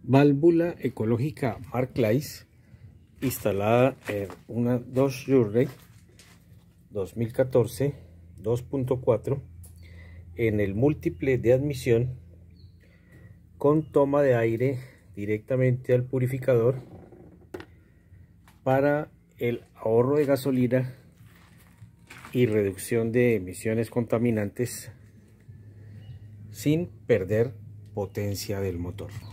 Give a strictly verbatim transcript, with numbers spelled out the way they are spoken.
Válvula ecológica Barclays instalada en una Dodge Journey dos mil catorce dos punto cuatro en el múltiple de admisión con toma de aire directamente al purificador para el ahorro de gasolina y reducción de emisiones contaminantes sin perder potencia del motor.